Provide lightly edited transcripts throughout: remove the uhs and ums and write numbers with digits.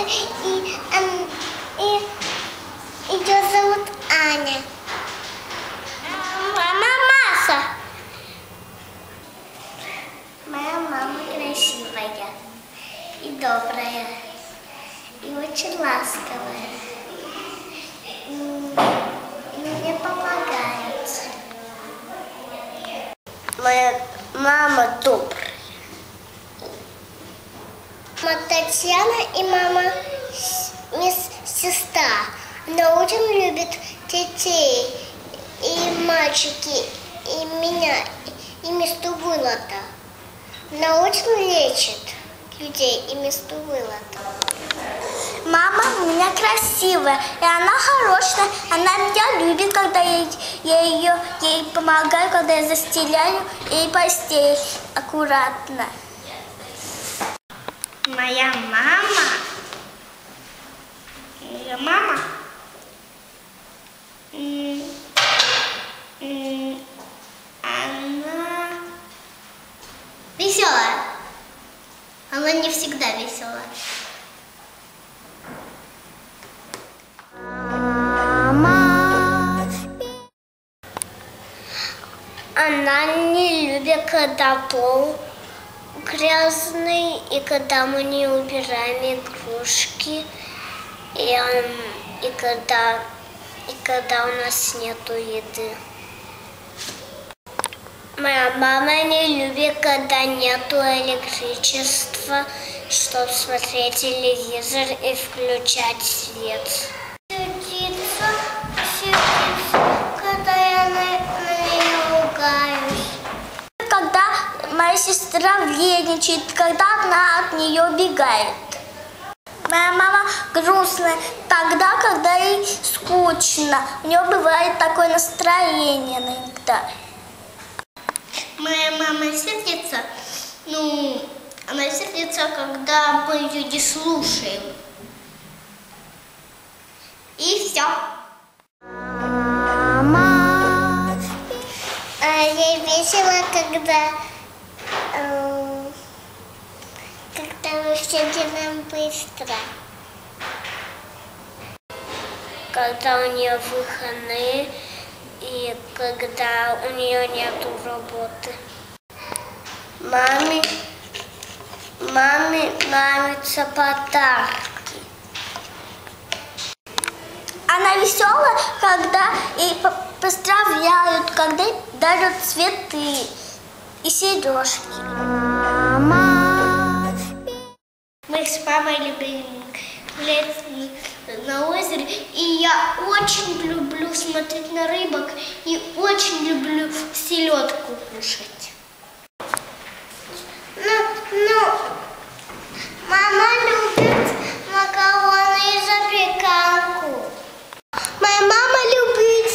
и ее зовут Аня. Мама Маша. Моя мама красивая и добрая, и очень ласковая. И мне помогает. Моя мама добрая. Мама Татьяна и мама сестра. Она очень любит детей, и мальчики, и меня, и место вылета. Она очень лечит людей и место вылета. Мама у меня красивая, и она хорошая. Она меня любит, когда я ей помогаю, когда я застеляю ей постель аккуратно. Моя мама, она веселая. Она не всегда веселая. Она не любит, когда пол грязный, и когда мы не убираем игрушки, и когда у нас нету еды. Моя мама не любит, когда нету электричества, чтобы смотреть телевизор и включать свет. Сердится, когда я на нее ругаюсь. Когда моя сестра вредничает, когда она от нее убегает. Моя мама грустная тогда, когда ей скучно. У нее бывает такое настроение иногда. Моя мама сердится, она сердится, когда мы ее не слушаем. И все. Ей весело, когда мы все делаем быстро. Когда у нее выходные и когда у нее нету работы. Маме нравятся подарки. Она веселая, когда ей поздравляют, когда ей дарят цветы и сережки. Мы с мамой любим гулять на озере, и я очень люблю смотреть на рыбок и очень люблю селедку кушать. Мама любит макароны и запеканку. Моя мама любит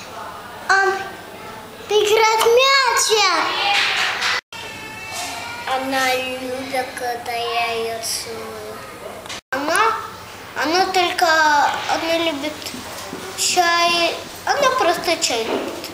играть в мяч. Она любит, когда я ее целую. Она любит чай, она просто чай любит.